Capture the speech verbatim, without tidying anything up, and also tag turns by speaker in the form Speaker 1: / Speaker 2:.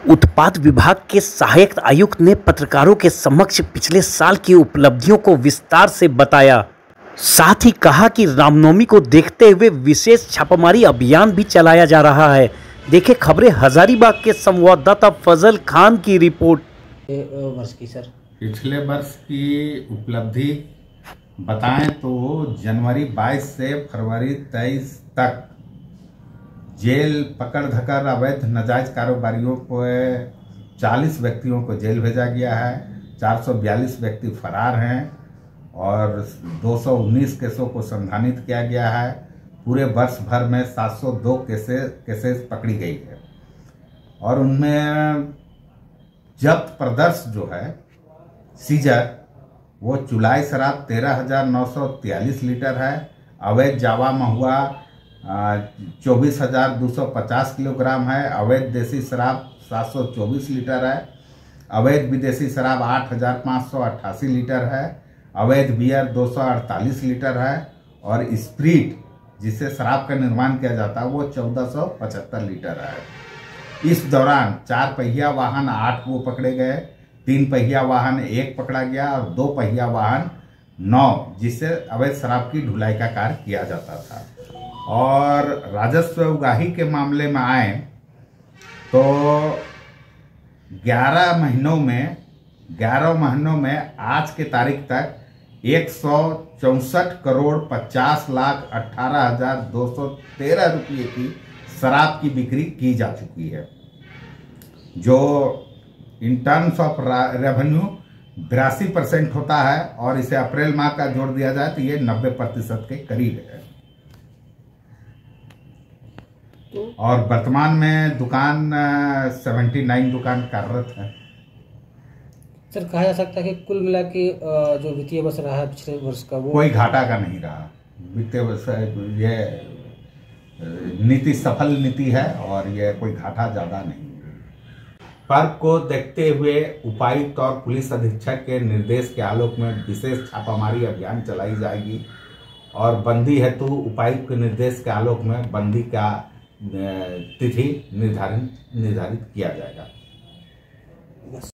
Speaker 1: उत्पाद विभाग के सहायक आयुक्त ने पत्रकारों के समक्ष पिछले साल की उपलब्धियों को विस्तार से बताया। साथ ही कहा कि रामनवमी को देखते हुए विशेष छापामारी अभियान भी चलाया जा रहा है। देखे खबरें हजारीबाग के संवाददाता फजल खान की रिपोर्ट।
Speaker 2: वर्ष की सर
Speaker 3: पिछले वर्ष की उपलब्धि बताएं तो जनवरी बाईस से फरवरी तेईस तक जेल पकड़ धकर अवैध नाजायज कारोबारियों को चालीस व्यक्तियों को जेल भेजा गया है। चार सौ बयालीस व्यक्ति फरार हैं और दो सौ उन्नीस केसों को संधानित किया गया है। पूरे वर्ष भर में सात सौ दो केसेस केसेस पकड़ी गई है और उनमें जब्त प्रदर्श जो है सीजर वो चुलाई शराब तेरह हजार नौ सौ तियालीस लीटर है। अवैध जावा महुआ चौबीस हजार दो सौ पचास किलोग्राम है। अवैध देसी शराब सात सौ चौबीस लीटर है। अवैध विदेशी शराब आठ हजार पाँच सौ अट्ठासी लीटर है। अवैध बियर दो सौ अड़तालीस लीटर है और स्प्रीट जिससे शराब का निर्माण किया जाता है वो चौदह सौ पचहत्तर लीटर है। इस दौरान चार पहिया वाहन आठ को पकड़े गए, तीन पहिया वाहन एक पकड़ा गया और दो पहिया वाहन नौ जिससे अवैध शराब की ढुलाई का कार्य किया जाता था। और राजस्व उगाही के मामले में आए तो ग्यारह महीनों में ग्यारह महीनों में आज के तारीख तक एक सौ चौंसठ करोड़ पचास लाख अट्ठारह हजार दो सौ तेरह रुपये की शराब की बिक्री की जा चुकी है, जो इन टर्म्स ऑफ रेवेन्यू बिरासी परसेंट होता है और इसे अप्रैल माह का जोड़ दिया जाए तो ये नब्बे प्रतिशत के करीब है। और वर्तमान में दुकान सेवेंटी नाइन दुकान कार्यरत है।
Speaker 2: सर कहा जा सकता है कि कुल मिला के जो वित्तीय वर्ष रहा है पिछले वर्ष का वो
Speaker 3: कोई घाटा का नहीं रहा। वित्तीय वर्ष ये नीति सफल नीति है और ये कोई घाटा ज्यादा नहीं। पर्व को देखते हुए उपायुक्त और पुलिस अधीक्षक के निर्देश के आलोक में विशेष छापामारी अभियान चलाई जाएगी और बंदी हेतु उपायुक्त के निर्देश के आलोक में बंदी का तिथि निर्धारित निर्धारित किया जाएगा।